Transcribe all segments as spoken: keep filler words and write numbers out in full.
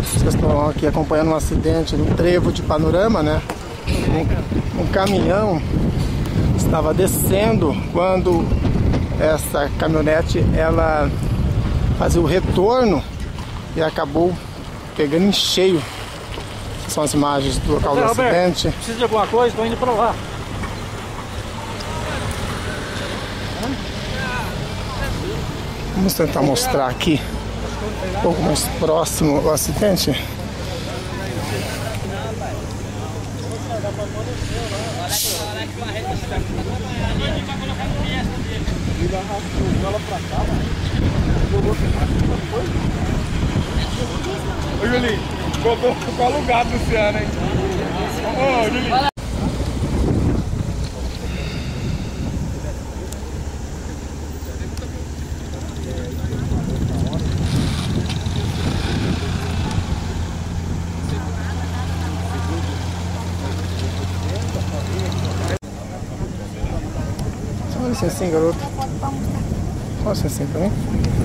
Vocês estão aqui acompanhando um acidente no trevo de Panorama, né? Um, um caminhão estava descendo quando essa caminhonete ela fazia o retorno e acabou pegando em cheio. Essas são as imagens do local do acidente. Precisa de alguma coisa? Estou indo para lá. Vamos tentar mostrar aqui um pouco mais próximo o acidente. Ô Julinho, ficou alugado no Luciano, hein? Ô Julinho. Só licencinha, garoto. Só licencinha pra mim.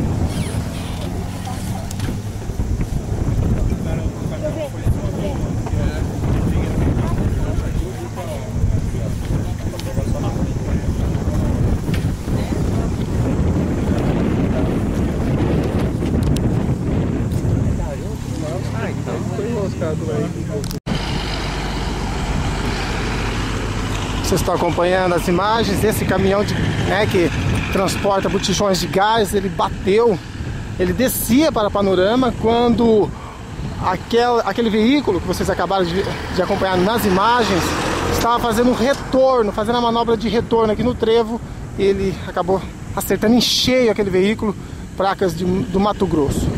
Vocês estão acompanhando as imagens. Esse caminhão de, né, que transporta botijões de gás, ele bateu, ele descia para Panorama quando aquel, aquele veículo que vocês acabaram de, de acompanhar nas imagens estava fazendo um retorno, fazendo a manobra de retorno aqui no trevo. Ele acabou acertando em cheio aquele veículo, placas de, do Mato Grosso.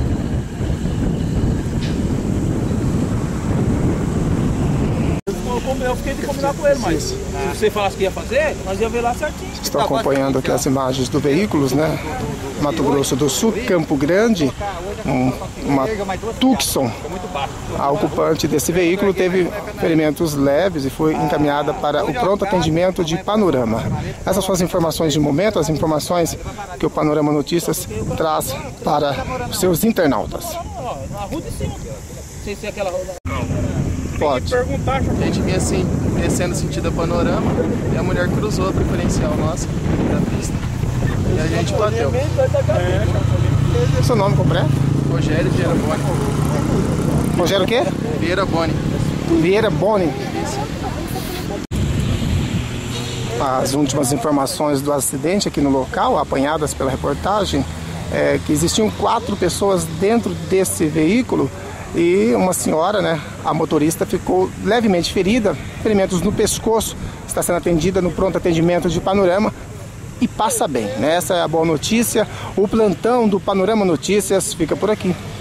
Eu fiquei de combinar com ele, mas se você falasse que ia fazer, nós ia ver lá certinho. Vocês estão acompanhando aqui as imagens do veículos, né? Mato Grosso do Sul, Campo Grande, um, uma Tucson. A ocupante desse veículo teve ferimentos leves e foi encaminhada para o pronto atendimento de Panorama. Essas são as informações de momento, as informações que o Panorama Notícias traz para os seus internautas. Na rua de cima, sem ser aquela roda. Pode. A gente vinha assim, descendo sentido Panorama e a mulher cruzou a preferencial nossa da pista e a gente bateu. É. Seu nome completo? Rogério Vieira Boni. Rogério o quê? Vieira Boni. Vieira Boni. As últimas informações do acidente aqui no local, apanhadas pela reportagem, é que existiam quatro pessoas dentro desse veículo. E uma senhora, né, a motorista, ficou levemente ferida, ferimentos no pescoço, está sendo atendida no pronto atendimento de Panorama e passa bem, né? Essa é a boa notícia. O plantão do Panorama Notícias fica por aqui.